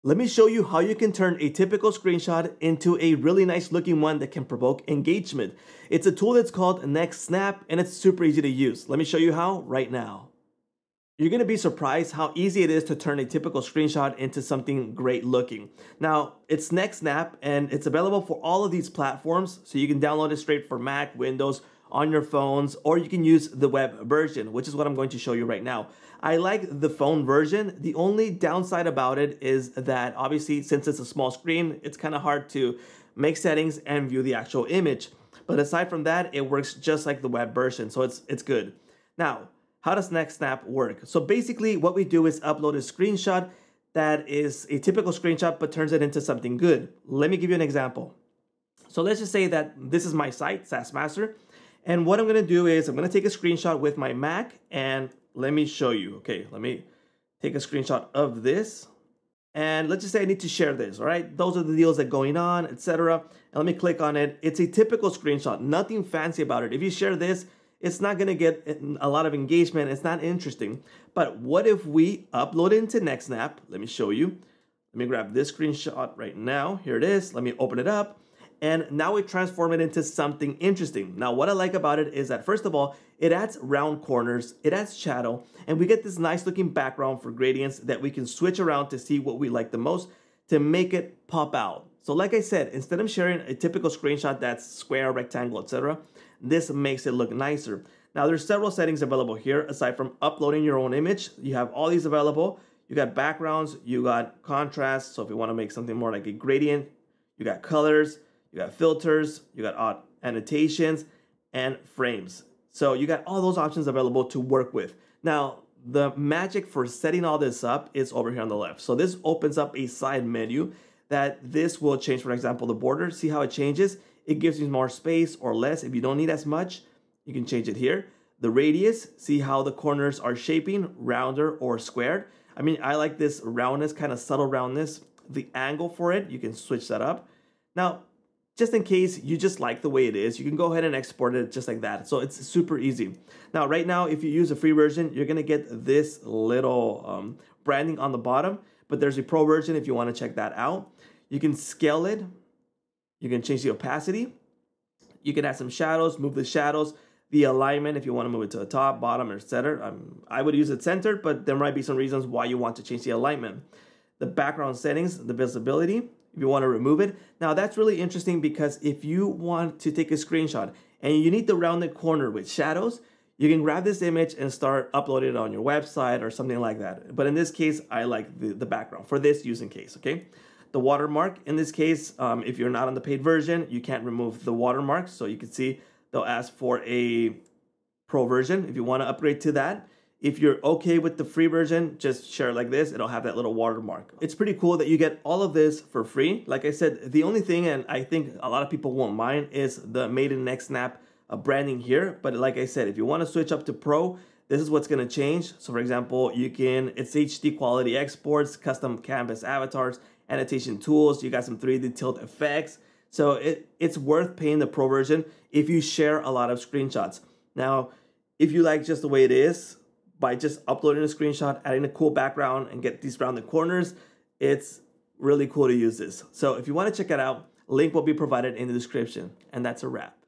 Let me show you how you can turn a typical screenshot into a really nice looking one that can provoke engagement. It's a tool that's called NextSnap and it's super easy to use. Let me show you how right now. You're going to be surprised how easy it is to turn a typical screenshot into something great looking. Now, it's NextSnap and it's available for all of these platforms, so you can download it straight for Mac, Windows, on your phones, or you can use the web version, which is what I'm going to show you right now. I like the phone version. The only downside about it is that obviously since it's a small screen, it's kind of hard to make settings and view the actual image. But aside from that, it works just like the web version, so it's good. Now, how does NextSnap work? So basically what we do is upload a screenshot that is a typical screenshot but turns it into something good. Let me give you an example. So let's just say that this is my site, SaaS Master, and what I'm gonna do is I'm gonna take a screenshot with my Mac and let me show you. Okay, let me take a screenshot of this. And let's just say I need to share this, all right? Those are the deals that are going on, etc. And let me click on it. It's a typical screenshot, nothing fancy about it. If you share this, it's not gonna get a lot of engagement. It's not interesting. But what if we upload it into NextSnap? Let me show you. Let me grab this screenshot right now. Here it is. Let me open it up. And now we transform it into something interesting. Now, what I like about it is that, first of all, it adds round corners, it adds shadow, and we get this nice looking background for gradients that we can switch around to see what we like the most to make it pop out. So like I said, instead of sharing a typical screenshot that's square, rectangle, etc., this makes it look nicer. Now, there's several settings available here. Aside from uploading your own image, you have all these available. You got backgrounds, you got contrast. So if you want to make something more like a gradient, you got colors, you got filters, you got annotations, and frames. So you got all those options available to work with. Now, the magic for setting all this up is over here on the left. So this opens up a side menu that this will change, for example, the border. See how it changes? It gives you more space or less. If you don't need as much, you can change it here. The radius, see how the corners are shaping, rounder or squared. I mean, I like this roundness, kind of subtle roundness. The angle for it, you can switch that up. Now, just in case you just like the way it is, you can go ahead and export it just like that. So it's super easy. Now, right now, if you use a free version, you're gonna get this little branding on the bottom, but there's a pro version if you wanna check that out. You can scale it. You can change the opacity. You can add some shadows, move the shadows, the alignment if you wanna move it to the top, bottom, or center. I would use it centered, but there might be some reasons why you want to change the alignment. The background settings, the visibility, if you want to remove it. Now that's really interesting because if you want to take a screenshot and you need the rounded corner with shadows, you can grab this image and start uploading it on your website or something like that. But in this case, I like the background for this using case, okay? The watermark, in this case, if you're not on the paid version, you can't remove the watermark. So you can see they'll ask for a pro version if you want to upgrade to that. If you're okay with the free version, just share it like this. It'll have that little watermark. It's pretty cool that you get all of this for free. Like I said, the only thing, and I think a lot of people won't mind, is the Made in NextSnap branding here. But like I said, if you want to switch up to Pro, this is what's going to change. So for example, it's HD quality exports, custom canvas avatars, annotation tools. You got some 3D tilt effects. So it's worth paying the Pro version if you share a lot of screenshots. Now, if you like just the way it is, by just uploading a screenshot, adding a cool background, and get these rounded corners, it's really cool to use this. So if you want to check it out, link will be provided in the description. And that's a wrap.